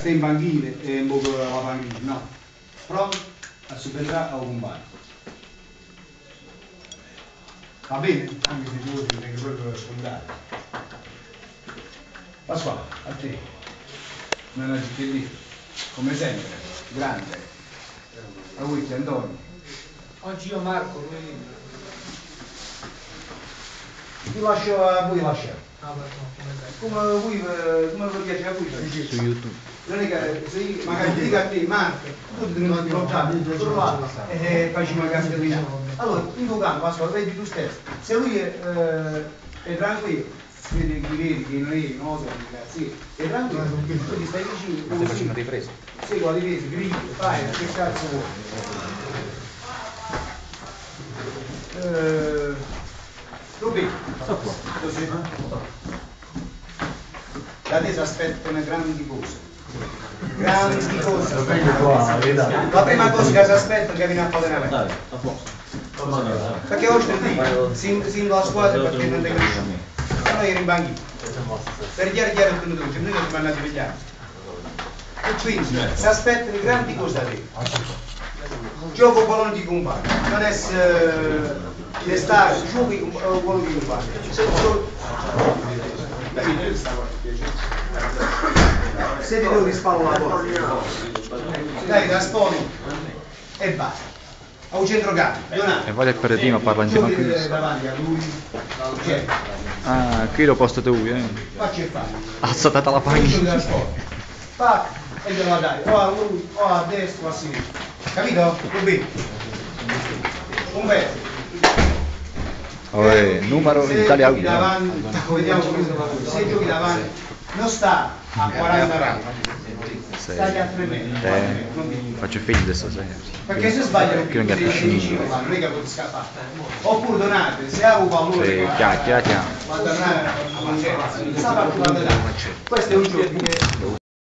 sta in banchina e un po' la panchina, no. Pronto a subentrare a un compagno. Va bene? Anche se tu ti devi proprio sfondare. Pasquale, a te. Non è lì. Come sempre, grande. A voi Antonio. Oggi io Marco, lui... Vi lascio a voi lasciare. Come Come vi piace a voi? Su YouTube. Non è che se io magari dico a te, Marco, tu devi incontrare, solo là, e facciamo una cartellina. Allora, in tuo campo, Pasquale, vedi tu stesso, se lui è tranquillo, vedi chi vedi, chi non è, non so, sì, è tranquillo, tu ti stai vicino, Stai facendo una ripresa? sì, con la ripresa, gridi, fai, che cazzo vuoi? Rubi, Sto qua. così. Da te si aspettano grandi cose. Grandi cose. La prima cosa che si aspetta è che viene a fare una Dai, vita. a posto. Perché oggi sin la squadra perché non ti conosciamo. Noi eri in banchina. Per chiaro il tenuto oggi, noi non siamo andati per gli anni. E quindi si aspettano grandi cose da te. Gioco pallone di compagno, non essere d'estate, giochi pallone di compagno. Se ti devo rispallo la porta, dai, trasponi e basta. A un centrocampo, E vale il peretino, parla insieme a giochi Chris. davanti a lui, cioè, Ah, qui lo posto tu, faccia e fare. Alzata la Giochi panchina. trasporti, pac, e glielo dai, o a lui, o a destra o a sinistra. Capito? Rubì. Un bel. Numero in Italia 1. Vediamo se giochi davanti, non sta a 40 metri, stai a 3 metri. Faccio figli adesso, sai. Perché se sbagliano più, non capisci vicino, non è che puoi scappare. Oppure donate, se ha un pallone, Sì, chiaro. ma tornare a mangiare, sta per questo è un gioco che